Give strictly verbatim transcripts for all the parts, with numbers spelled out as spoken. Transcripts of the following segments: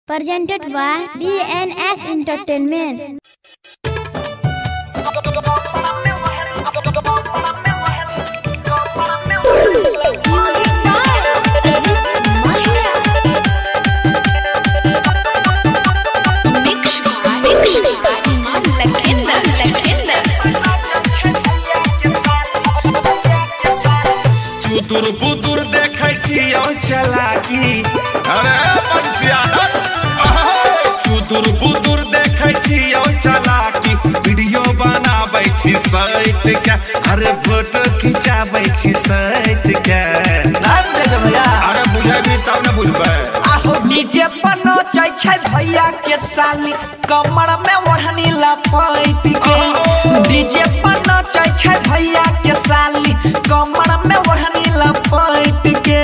Presented by D N S Entertainment. चुतुर बुतुर देखै छियौ चलाकी अरे बंसिया चुतुर बुतुर देखै छियौ चलाकी वीडियो बनाबै छी साइट के अरे फोटो खिंचाबै छी साइट के ना बुझे भैया अरे बुझेबी तब न बुझबै आहो डीजे पर नचै छै भैया के साली कमर में ओढ़नी लपेट के डीजे पर नचै छै भैया के साली कमर में ओढ़नी लपेट के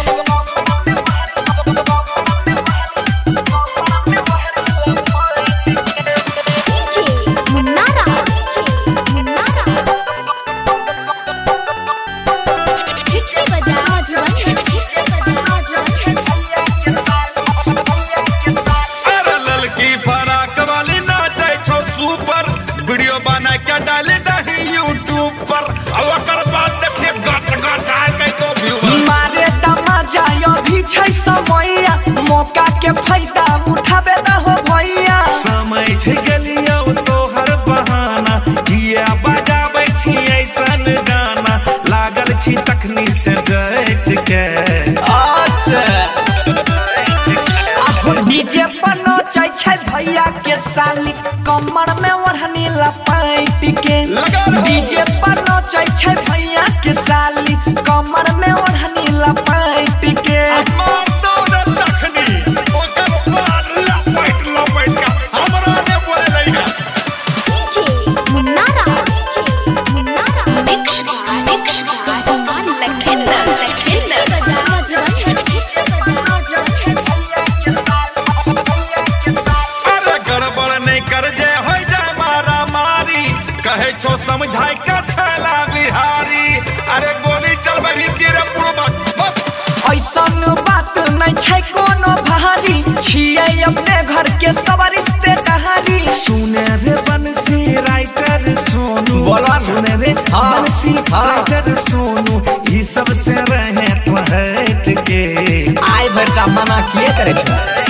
वीडियो बना के डाल दही यूट्यूब पर ओकर बाद देखिए गच गच आ के तो व्यू मारे तमाजा यो भी छै समैया मौका के फायदा उठाबे न हो भैया समय छै गेलियो तोहर बहाना किया बजाबै छी ऐसन गाना लागल छी तखनी से डट के अच्छा आहो डीजे पर नचै छै भैया के साली कमर में ओढ़नी लपेट के डीजे पर नचै छै भैया के साली कमर में ओढ़नी लपेट के मार दो न तखनी ओकर बाद लपेट लपेट के हमरा ने बोले लइगा डीजे मुन्नारा डीजे मुन्नारा मिक्स मिक्स मान लखेंदा लखेंदा बजावा जवा अरे गड़बड़ नहीं कर जे होय जाय मारा मारी कहे छो समझाई का छला बिहारी अरे गोली चलबै तेरे पूर्वक ऐसन बात नहीं छै कोनो भारी छियै अपने घर के सब रिश्तेदारी सुने रे बंसी राइटर सोनू बोला सुने रे बंसी राइटर सोनू ई सब से रहे तो हट के आय बेटा मना किए करे छै।